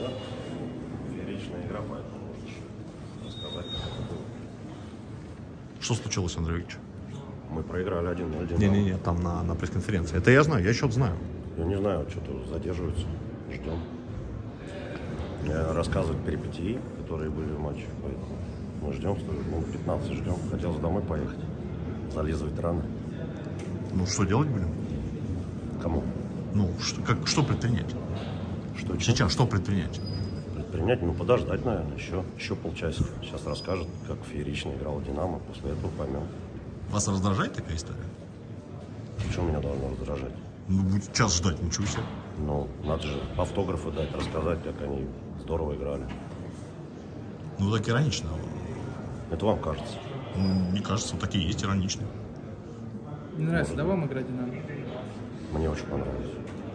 Да. Фееричная игра, поэтому можно рассказать, как это было. Что случилось, Андрей Викторович? Мы проиграли 1-0. Не-не-не, там на пресс-конференции. Это я знаю, я счет знаю. Я не знаю, что-то задерживаются. Ждем. Рассказывать перипетии, которые были в матче. Поэтому мы ждем, минут 15 ждем. Хотелось домой поехать. Зализывать раны. Ну, что делать будем? Кому? Ну, что предпринять? Что Сейчас что предпринять? Предпринять? Ну, подождать, наверное, еще полчасика. Сейчас расскажет, как феерично играла «Динамо». После этого поймем. Вас раздражает такая история? Что меня должно раздражать? Ну, будет час ждать, ничего себе. Ну, надо же автографы дать, рассказать, как они здорово играли. Ну, так иронично. Это вам кажется? Мне кажется, вот такие есть ироничные. Не нравится, да, вам игра «Динамо»? Мне очень понравилось.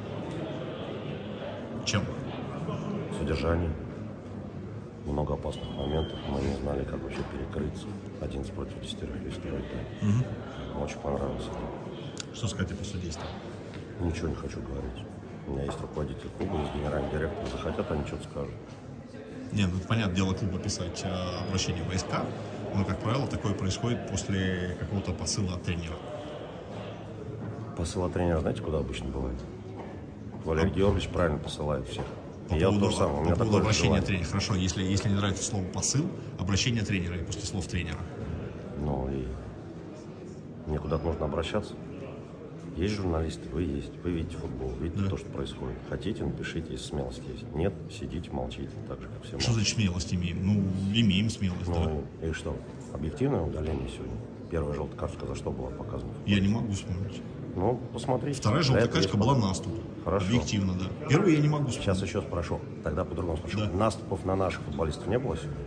Чем? Содержание. Много опасных моментов. Мы не знали, как вообще перекрыться. 11 против 10 и строить. Да. Очень понравилось. Что сказать о судействе? Ничего не хочу говорить. У меня есть руководитель клуба, есть генеральный директор. Захотят, они что-то скажут. Не, ну, понятное дело, клуба писать обращение в ВСК, но, как правило, такое происходит после какого-то посыла от тренера. Посыл от тренера, знаете, куда обычно бывает? Валерий Георгиевич правильно посылает всех. По Я поводу, тоже самое. У меня по поводу такое обращения желание. тренера. Хорошо, если не нравится слово посыл, обращение тренера и после слов тренера. Ну и мне куда-то нужно обращаться. Есть журналисты, вы есть. Вы видите футбол, видите то, что происходит. Хотите, напишите, если смелость есть. Нет, сидите, молчите, так же, как все. Что значит смелость имеем? Ну, имеем смелость, да. Ну и что? Объективное удаление сегодня. Первая желтая карточка за что была показана? Я не могу вспомнить. Ну, посмотрите. Вторая желтая карточка была наступ. Хорошо. Объективно, да. Первую я не могу вспомнить. Сейчас еще спрошу. Тогда по-другому спрошу. Да. Наступов на наших футболистов не было сегодня?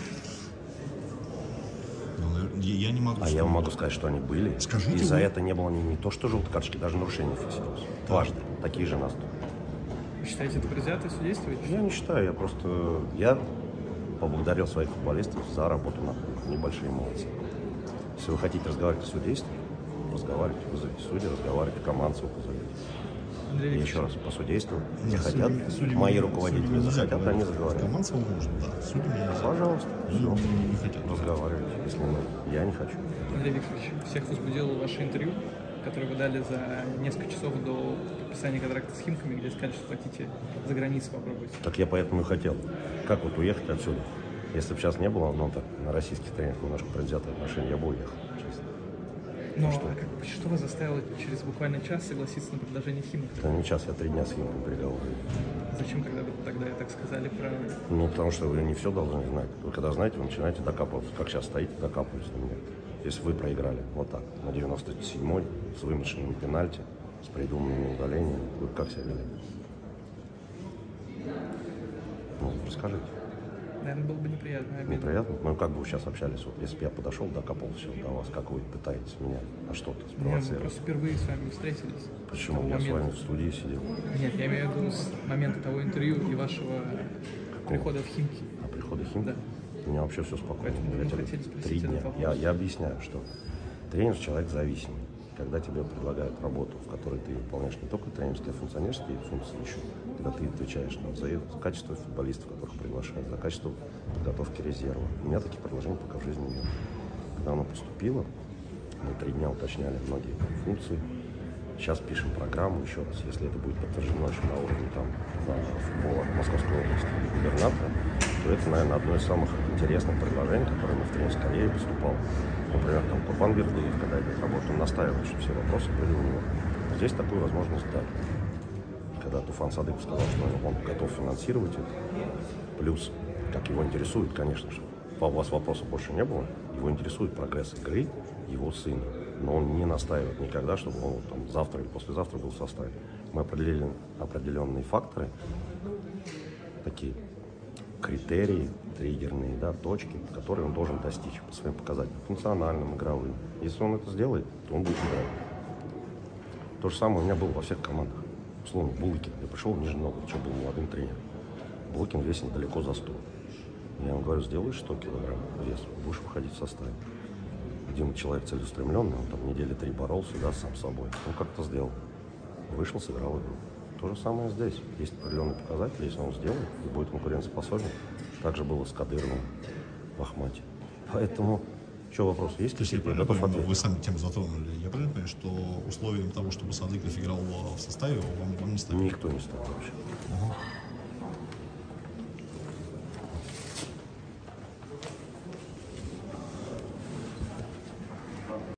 Ну, я не могу А я вам могу сказать, что они были. Скажите И за вы. это не было не то, что желтой карточки, даже нарушений фиксировалось. Дважды. Такие же наступы. Вы считаете, это предвзятое судейство? Я не считаю, я поблагодарил своих футболистов за работу на поле. Небольшие молодцы. Если вы хотите разговаривать о судействе, разговаривайте, вызовите судей, разговаривайте, командцев вызовите. Андрей И Викторович, еще раз, по судейству, Нет, хотят, судьи мои нельзя. руководители Судьи нельзя захотят, говорить. они заговорят. Командцеву можно, да. Судьи нельзя. Пожалуйста, Они все. не хотят. Разговаривайте, если мы. Я не хочу. Андрей Викторович, всех возбудило ваше интервью, которое вы дали за несколько часов до подписания контракта с Химками, где сказали, что хотите за границей попробовать. Так я поэтому и хотел. Как вот уехать отсюда? Если бы сейчас не было, ну так, на российских тренерах немножко предвзятое отношение, я бы уехал, честно. Но что вас заставило через буквально час согласиться на предложение Химок? Это не час, я 3 дня с Химками переговоры. Зачем, когда вы тогда так сказали про... Ну, потому что вы не все должны знать. Вы когда знаете, вы начинаете докапываться. Как сейчас стоите, докапываетесь на меня. Если вы проиграли вот так, на 97-й, с вымышленным пенальти, с придуманными удалениями, вы как себя вели? Ну, расскажите. Наверное, было бы неприятно. Обидно. Неприятно? Ну, как бы вы сейчас общались? Вот если бы я подошел, докопался до вас, как вы пытаетесь меня на что-то Нет, мы спровоцировать? просто впервые с вами встретились. Почему? Того Я с вами момента. в студии сидел. Нет, я имею в виду с момента того интервью и вашего прихода в Химки. А прихода Химки? Да. У меня вообще все спокойно. Поэтому Я мы тебе хотели спросить 3 дня. этот вопрос. Я объясняю, что тренер человек зависимый. Когда тебе предлагают работу, в которой ты выполняешь не только тренерские, а функционерские функции еще, когда ты отвечаешь за качество футболистов, которых приглашают, за качество подготовки резерва. У меня таких предложений пока в жизни нет. Когда оно поступило, мы 3 дня уточняли многие функции. Сейчас пишем программу еще раз, если это будет подтверждено еще на уровне футбола Московской области и губернатора, то это, наверное, одно из самых интересных предложений, которое мы в тренерской карьере поступал. Например, там Курбан Бердыев, когда идет работа, он настаивает, что все вопросы были у него. Здесь такую возможность дали. Когда Туфан Садыков сказал, что он готов финансировать это, плюс, как его интересует, конечно же, у вас вопросов больше не было, его интересует прогресс игры его сына. Но он не настаивает никогда, чтобы он там, завтра или послезавтра был в составе. Мы определили определенные факторы, такие критерии, триггерные, да, точки, которые он должен достичь по своим показателям, функциональным, игровым. Если он это сделает, то он будет играть. То же самое у меня было во всех командах. Условно, Булыкин. Я пришел в Нижний Новгород, что был молодым тренером. Булыкин весил далеко за 100. Я ему говорю, сделаешь 100 килограмм вес, будешь выходить в составе. Дима человек целеустремленный, он там недели 3 боролся, да, сам с собой. Он как-то сделал. Вышел, сыграл игру. То же самое здесь. Есть определенные показатели, если он сделает и будет конкурентоспособен. Так же было с Кадыровым в Ахмате. Поэтому, что вопрос есть? То есть, вы сами тему затронули. Я правильно понимаю, что условием того, чтобы Садыков играл в составе, вам не ставили? Никто не ставил вообще.